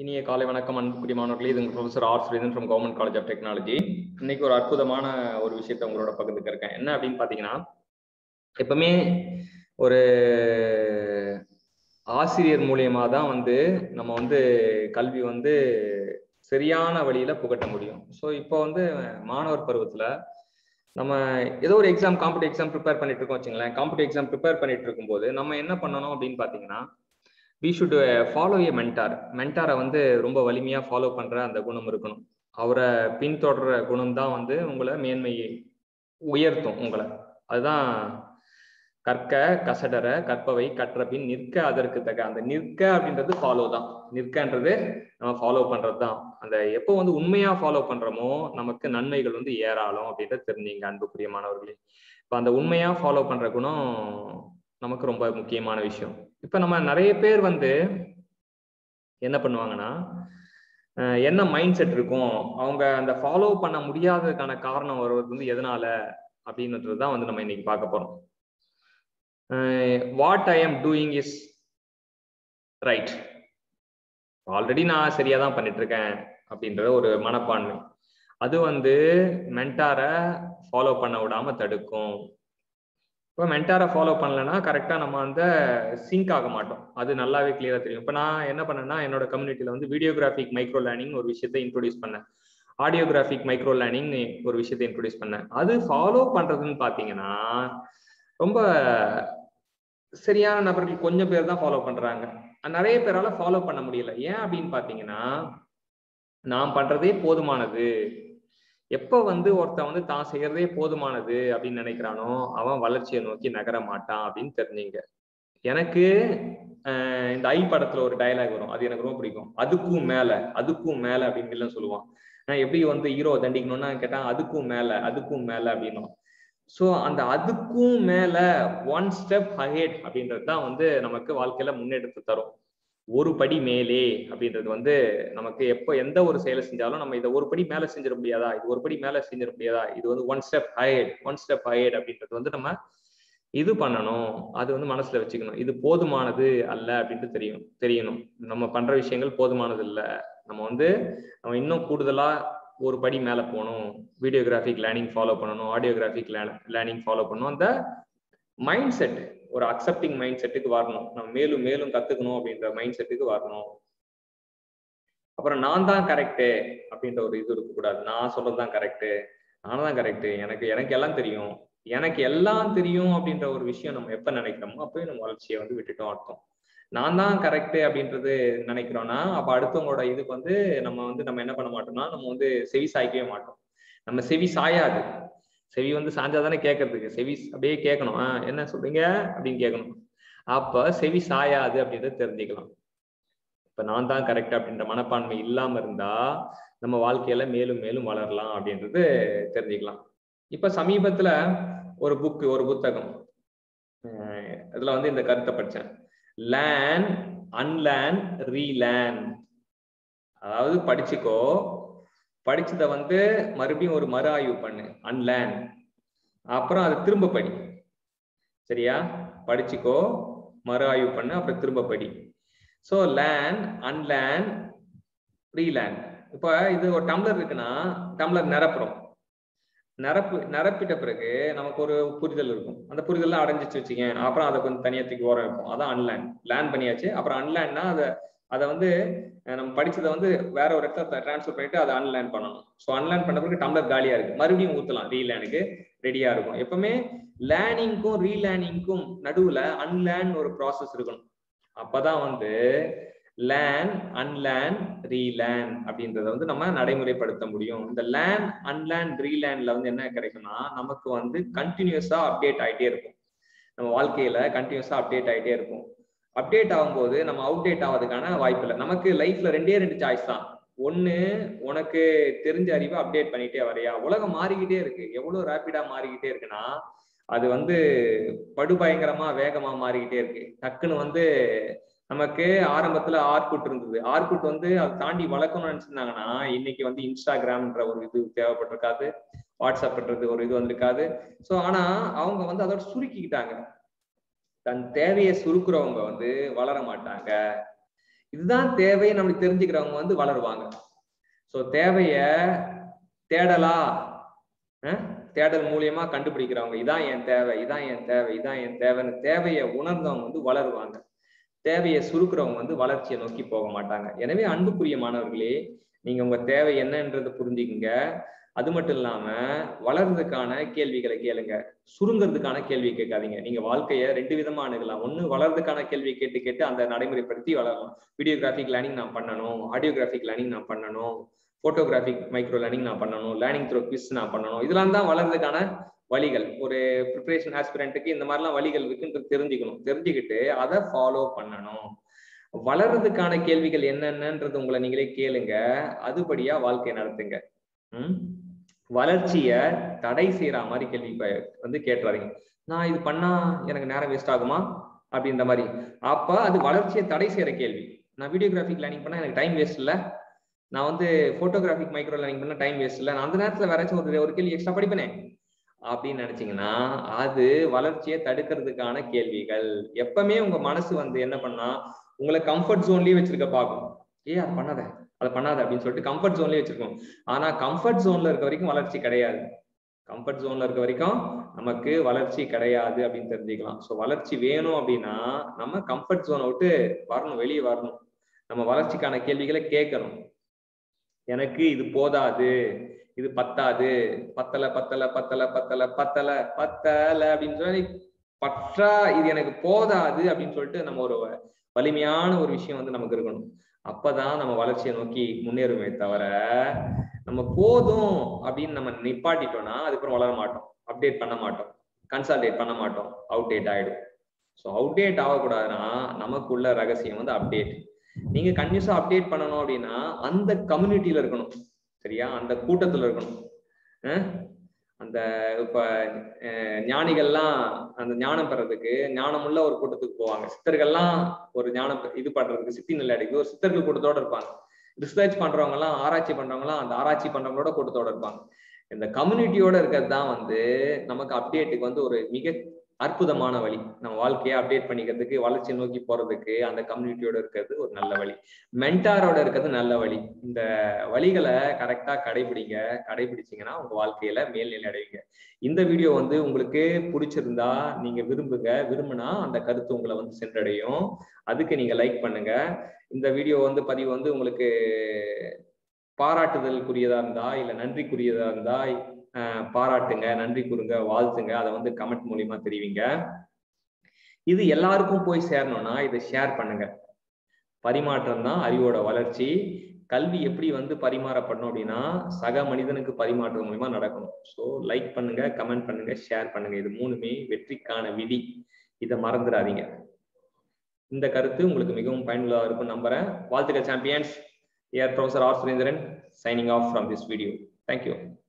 இனிய காலை வணக்கம் அன்புக்குரிய மாணவர்களே. இது உங்கள் professor R Sridhan from government college of technology. இன்னைக்கு ஒரு அற்புதமான ஒரு விஷயத்தை உங்களோட பக்கத்துக்கு இருக்கேன். என்ன அப்படின்னு பார்த்தீங்கன்னா, எப்பவுமே ஒரு ஆசிரியர் மூலியமா தான் நம்ம கல்வி சரியான வழியில புகட்ட முடியும். ஸோ இப்போ மாணவர் பருவத்துல நம்ம ஏதோ ஒரு காம்படிட்டிவ் எக்ஸாம் ப்ரிப்பேர் பண்ணிட்டு இருக்கோம் வச்சுங்களேன். காம்படிட்டிவ் எக்ஸாம் ப்ரிப்பேர் பண்ணிட்டு இருக்கும்போது நம்ம என்ன பண்ணணும் அப்படின்னு பார்த்தீங்கன்னா, we should follow a mentor. மென்டாரை ரொம்ப வலிமையா ஃபாலோ பண்ற அந்த குணம் இருக்கணும். அவரை பின்தொடர குணம் தான் உங்களை மேன்மையை உயர்த்தும். உங்களை அதுதான் கற்க கசடர கற்பவை கற்ற பின் நிற்க அதற்கு தக்க. அந்த நிற்க அப்படின்றது ஃபாலோ தான். நிற்கன்றது நம்ம ஃபாலோ பண்றது தான். அந்த எப்போ உண்மையா ஃபாலோ பண்றோமோ நமக்கு நன்மைகள் ஏராளம் அப்படின்றத தெரிஞ்சீங்க அன்புக்குரிய மாணவர்களே. இப்ப அந்த உண்மையா ஃபாலோ பண்ற குணம் நமக்கு ரொம்ப முக்கியமான விஷயம். இப்ப நம்ம நிறைய பேர் என்ன பண்ணுவாங்கன்னா, என்ன மைண்ட் செட் இருக்கும், அவங்க அந்த ஃபாலோ பண்ண முடியாததுக்கான காரணம் வருவது எதனால அப்படின்றதுதான் நம்ம இன்னைக்கு பார்க்க போறோம். What I am doing is right. Already நான் சரியா தான் பண்ணிட்டு இருக்கேன் அப்படின்ற ஒரு மனப்பான்மை அது மென்டாரை ஃபாலோ பண்ண விடாம தடுக்கும். இப்போ மென்டாரை ஃபாலோ பண்ணலன்னா கரெக்டா நம்ம சிங்க் ஆக மாட்டோம். அது நல்லாவே கிளியரா தெரியும். இப்போ நான் என்ன பண்ணேன்னா, என்னோட கம்யூனிட்டியில வீடியோகிராஃபிக் மைக்ரோ லேர்னிங் ஒரு விஷயத்தை இன்ட்ரோடியூஸ் பண்ணேன். ஆடியோகிராஃபிக் மைக்ரோ லேர்னிங் ஒரு விஷயத்தை இன்ட்ரோடியூஸ் பண்ணேன். அது ஃபாலோ பண்றதுன்னு பாத்தீங்கன்னா ரொம்ப சரியான நபர்கள் கொஞ்சம் பேர் தான் ஃபாலோ பண்றாங்க. நிறைய பேரால ஃபாலோ பண்ண முடியல. ஏன் அப்படின்னு பாத்தீங்கன்னா, நாம் பண்றதே போதுமானது. எப்ப ஒருத்தன் தான் செய்யறதே போதுமானது அப்படின்னு நினைக்கிறானோ அவன் வளர்ச்சியை நோக்கி நகர மாட்டான் அப்படின்னு தெரிஞ்சீங்க. எனக்கு இந்த ஐ படத்துல ஒரு டயலாக் வரும், அது எனக்கு ரொம்ப பிடிக்கும். அதுக்கும் மேல அப்படின்னு சொல்லுவான். எப்படி ஹீரோ தண்டிக்கணும்னா கேட்டா அதுக்கும் மேல அப்படின்னும். சோ அந்த அதுக்கும் மேல ஒன் ஸ்டெப் அஹெட் அப்படின்றது தான் நமக்கு வாழ்க்கையில முன்னெடுத்து தரும். ஒரு படி மேலே அப்படின்றது நமக்கு எப்போ எந்த ஒரு செயலை செஞ்சாலும் நம்ம இதை ஒரு படி மேல செஞ்சிட முடியாதா, இது ஒரு படி மேல செஞ்சிட முடியாதா, இது ஒன் ஸ்டெப் அஹெட் அப்படின்றது நம்ம இது பண்ணணும். அது மனசுல வச்சுக்கணும். இது போதுமானது அல்ல அப்படின்ட்டு தெரியணும். நம்ம பண்ற விஷயங்கள் போதுமானது இல்லை. நம்ம இன்னும் கூடுதலா ஒரு படி மேல போகணும். வீடியோகிராஃபிக் லேர்னிங் ஃபாலோ பண்ணணும், ஆடியோகிராஃபிக் லேர்னிங் ஃபாலோ பண்ணணும். அந்த மைண்ட் செட் ஒரு அக்செப்டிங் மைண்ட் செட்டுக்கு வரணும். நம்ம மேலும் மேலும் கத்துக்கணும் அப்படின்ற மைண்ட் செட்டுக்கு வரணும். அப்புறம் நான் தான் கரெக்டு அப்படின்ற ஒரு இது இருக்கக்கூடாது. நான் சொல்றதுதான் கரெக்டு, நான் தான் கரெக்டு, எனக்கு எல்லாம் தெரியும், எனக்கு எல்லாம் தெரியும் அப்படின்ற ஒரு விஷயம் நம்ம எப்ப நினைக்கிறோமோ அப்பவே நம்ம வளர்ச்சியை விட்டுட்டோம் அர்த்தம். நான் தான் கரெக்டு அப்படின்றது நினைக்கிறோம்னா அப்ப அடுத்தவங்களோட இதுக்கு நம்ம என்ன பண்ண மாட்டோம்னா நம்ம செவி சாய்க்கவே மாட்டோம். நம்ம செவி சாயாது. செவி சாஞ்சாதானே கேட்கறதுக்கு. செவி அப்படியே கேட்கணும். என்ன சொல்றீங்க அப்படின்னு கேட்கணும். அப்ப செவி சாயாது அப்படின்றத தெரிஞ்சுக்கலாம். இப்ப நான் தான் கரெக்ட் அப்படின்ற மனப்பான்மை இல்லாம இருந்தா நம்ம வாழ்க்கையில மேலும் மேலும் வளரலாம் அப்படின்றது தெரிஞ்சுக்கலாம். இப்ப சமீபத்துல ஒரு புத்தகம் இதுல இந்த கருத்தை படிச்சேன். Learn, unlearn, relearn. அதாவது படிச்சுக்கோ, படிச்சத மறுபடியும் ஒரு மறு ஆய்வு பண்ணு, அன்லேர்ன். அப்புறம் அது திரும்ப படி. சரியா? படிச்சுக்கோ, மறு ஆய்வு பண்ணு, அப்புறம் திரும்ப படி. So learn, unlearn, relearn. இப்ப இது ஒரு டம்ளர் இருக்குன்னா டம்ளர் நிரப்பிட்ட பிறகு நமக்கு ஒரு புரிதல் இருக்கும். அந்த புரிதல்லாம் அடைஞ்சிச்சு வச்சுக்க, அப்புறம் அதை கொஞ்சம் தனியா தூக்கி ஓரம் வைப்போம். அதான் அன்லேர்ன். லேர்ன் பண்ணியாச்சு. அப்புறம் அன்லேர்ன்னா அதை நம்ம படிச்சதை வேற ஒரு இடத்துல டிரான்ஸ்ஃபர் பண்ணிட்டு அதை அன்லேர்ன் பண்ணணும். ஸோ அன்லேர்ன் பண்ண பிறகு டம்ளர் காலியா இருக்கு, மறுபடியும் ஊத்தலாம், ரீலேர்னுக்கு ரெடியா இருக்கும். எப்பவுமே லேர்னிங்க்கும் ரீலேர்னிங்க்கும் நடுவுல அன்லேர்ன் ஒரு ப்ராசஸ் இருக்கணும். அப்பதான் லேர்ன், அன்லேர்ன், ரீலேர்ன் அப்படின்றத நம்ம நடைமுறைப்படுத்த முடியும். இந்த லேர்ன், அன்லேர்ன், ரீலேர்ன்ல என்ன கிடைக்கும்னா நமக்கு கண்டினியூஸா அப்டேட் ஆகிட்டே இருக்கும். நம்ம வாழ்க்கையில கண்டினியூஸா அப்டேட் ஆகிட்டே இருக்கும். அப்டேட் ஆகும்போது நம்ம அவுடேட் ஆகிறதுக்கான வாய்ப்பு இல்லை. நமக்கு லைஃப்ல ரெண்டே சாய்ஸ் தான். ஒண்ணு, உனக்கு தெரிஞ்ச அறிவை அப்டேட் பண்ணிட்டே வரையா. உலகம் மாறிக்கிட்டே இருக்கு. எவ்வளவு ரேபிடா மாறிக்கிட்டே இருக்குன்னா அது படுபயங்கரமா வேகமா மாறிக்கிட்டே இருக்கு. டக்குன்னு நமக்கு ஆரம்பத்துல ஆர்குட் இருந்தது. ஆர்குட் அதை தாண்டி வளர்க்கணும்னு நினைச்சிருந்தாங்கன்னா இன்னைக்கு இன்ஸ்டாகிராம்ன்ற ஒரு இது தேவைப்பட்டிருக்காது, வாட்ஸ்அப்ன்றது ஒரு இது வந்திருக்காது. ஸோ ஆனா அவங்க அதோட சுருக்கிக்கிட்டாங்க. தன் தேவையை சுருக்குறவங்க வளர மாட்டாங்க. இதுதான் தேவையை நம்மளுக்கு தெரிஞ்சுக்கிறவங்க வந்து வளருவாங்க. ஸோ தேவைய தேடலா தேடல் மூலியமா கண்டுபிடிக்கிறவங்க, இதான் என் தேவை, இதான் என் தேவை, இதான் என் தேவைன்னு தேவையை உணர்ந்தவங்க வந்து வளருவாங்க. தேவையை சுருக்கிறவங்க வந்து வளர்ச்சியை நோக்கி போக மாட்டாங்க. எனவே அன்புக்குரிய மாணவர்களே, நீங்க உங்க தேவை என்னன்றதை புரிஞ்சுக்குங்க. அது மட்டும் இல்லாம வளர்றதுக்கான கேள்விகளை கேளுங்க, சுருங்கிறதுக்கான கேள்வி கேட்காதீங்க. நீங்க வாழ்க்கைய 2 விதமா அணுகலாம். ஒண்ணு, வளர்றதுக்கான கேள்வி கேட்டு கேட்டு அந்த நடைமுறைப்படுத்தி வளரலாம். வீடியோகிராஃபிக் லேர்னிங் நான் பண்ணணும், ஆடியோகிராஃபிக் லேர்னிங் நான் பண்ணணும், போட்டோகிராஃபிக் மைக்ரோ லேர்னிங் நான் பண்ணணும், லேர்னிங் த்ரூ குவிஸ் நான் பண்ணணும். இதெல்லாம் தான் வளர்றதுக்கான வழிகள். ஒரு ப்ரிப்பரேஷன் ஆஸ்பிரண்ட்டுக்கு இந்த மாதிரிலாம் வழிகள் இருக்குன்றது தெரிஞ்சுக்கணும். தெரிஞ்சுக்கிட்டு அதை ஃபாலோ பண்ணணும். வளர்றதுக்கான கேள்விகள் என்னென்னன்றது உங்களை நீங்களே கேளுங்க, அதுபடியா வாழ்க்கையை நடத்துங்க. வளர்ச்சிய தடை செய்யற மாதிரி கேள்வி வந்து கேட்டுறாதீங்க. நான் இது பண்ணா எனக்கு நேரம் வேஸ்ட் ஆகுமா அப்படின்ற மாதிரி. அப்ப அது வளர்ச்சியை தடை செய்யற கேள்வி. நான் வீடியோகிராஃபிக் லேர்னிங் பண்ணா எனக்கு டைம் வேஸ்ட் இல்லை, நான் வந்து போட்டோகிராஃபிக் மைக்ரோ லேர்னிங் பண்ணா டைம் வேஸ்ட் இல்லை, நான் அந்த நேரத்துல வேறாச்சும் ஒரு கேள்வி எக்ஸ்ட்ரா படிப்பேனே அப்படின்னு நினைச்சீங்கன்னா அது வளர்ச்சியை தடுக்கிறதுக்கான கேள்விகள். எப்பவுமே உங்க மனசு வந்து என்ன பண்ணா உங்களை கம்ஃபர்ட் ஜோன்லயே வச்சிருக்க பார்க்கும். அதை பண்ணாத, அதை பண்ணாத அப்படின்னு சொல்லிட்டு கம்ஃபர்ட் ஜோன்லயே வச்சிருக்கோம். ஆனா கம்ஃபர்ட் ஜோன்ல இருக்க வரைக்கும் வளர்ச்சி கிடையாது. கம்ஃபர்ட் ஜோன்ல இருக்க வரைக்கும் நமக்கு வளர்ச்சி கிடையாது அப்படின்னு தெரிஞ்சுக்கலாம். ஸோ வளர்ச்சி வேணும் அப்படின்னா நம்ம கம்ஃபர்ட் ஜோனை விட்டு வரணும், வெளியே வரணும். நம்ம வளர்ச்சிக்கான கேள்விகளை கேட்கணும். எனக்கு இது போதாது, இது பத்தாது, பத்தல பத்தல பத்தல பத்தல பத்தல பத்தல அப்படின்னு சொல்லி பற்றா, இது எனக்கு போதாது அப்படின்னு சொல்லிட்டு நம்ம ஒரு வலிமையான ஒரு விஷயம் வந்து நமக்கு இருக்கணும். அப்பதான் நம்ம வளர்ச்சியை நோக்கி முன்னேறுமே தவிர நம்ம போதும் அப்படின்னு நம்ம நிப்பாட்டிட்டோம்னா அதுக்கப்புறம் வளர மாட்டோம், அப்டேட் பண்ண மாட்டோம், கன்சால்டேட் பண்ண மாட்டோம், அவுடேட் ஆயிடும். ஸோ அவுடேட் ஆகக்கூடாதுன்னா நமக்குள்ள ரகசியம் வந்து அப்டேட். நீங்க கன்யூஸா அப்டேட் பண்ணணும் அப்படின்னா அந்த கம்யூனிட்டியில இருக்கணும், சரியா? அந்த கூட்டத்துல இருக்கணும். அந்த இப்ப ஞானிகள்லாம் அந்த ஞானம் பெறதுக்கு ஞானமுள்ள ஒரு கூட்டத்துக்கு போவாங்க. சித்தர்கள்லாம் ஒரு ஞானம் இது பண்றதுக்கு சித்தி நிலைக்கு ஒரு சித்தர்கள் கூட்டத்தோட இருப்பாங்க. ரிசர்ச் பண்றவங்க எல்லாம், ஆராய்ச்சி பண்றவங்க எல்லாம் அந்த ஆராய்ச்சி பண்றவங்களோட கூட்டத்தோட இருப்பாங்க. இந்த கம்யூனிட்டியோட இருக்கிறது தான் வந்து நமக்கு அப்டேட்டுக்கு வந்து ஒரு மிக அற்புதமான வழி. நம்ம வாழ்க்கையை அப்டேட் பண்ணிக்கிறதுக்கு, வளர்ச்சி நோக்கி போறதுக்கு அந்த கம்யூனிட்டியோட இருக்கிறது ஒரு நல்ல வழி. மென்டாரோட இருக்கிறது நல்ல வழி. இந்த வழிகளை கரெக்டா கடைபிடிச்சீங்கன்னா உங்க வாழ்க்கையில மேல்நிலை அடைவீங்க. இந்த வீடியோ வந்து உங்களுக்கு பிடிச்சிருந்தா நீங்க விரும்புனா அந்த கருத்து உங்களை வந்து சென்றடையும். அதுக்கு நீங்க லைக் பண்ணுங்க. இந்த வீடியோ வந்து பதிவு வந்து உங்களுக்கு பாராட்டுதலுக்குரியதா இருந்தா இல்ல நன்றிக்குரியதா இருந்தா பாராட்டுங்க, நன்றி கூறுங்க, வாழ்த்துங்க. அதை வந்து கமெண்ட் மூலியமா தெரிவிங்க. இது எல்லாருக்கும் போய் சேரணும்னா இதை ஷேர் பண்ணுங்க. பரிமாற்றம் தான் அறிவோட வளர்ச்சி. கல்வி எப்படி வந்து பரிமாறப்படணும் அப்படின்னா சக மனிதனுக்கு பரிமாற்றம் மூலியமா நடக்கணும். ஸோ லைக் பண்ணுங்க, கமெண்ட் பண்ணுங்க, ஷேர் பண்ணுங்க. இது 3மே வெற்றிக்கான விதி. இதை மறந்துடாதீங்க. இந்த கருத்து உங்களுக்கு மிகவும் பயனுள்ளதாக இருக்கும் நம்புறேன். வாழ்த்துக்கள் champions. Here Professor R. Surendran signing off from this video. Thank you.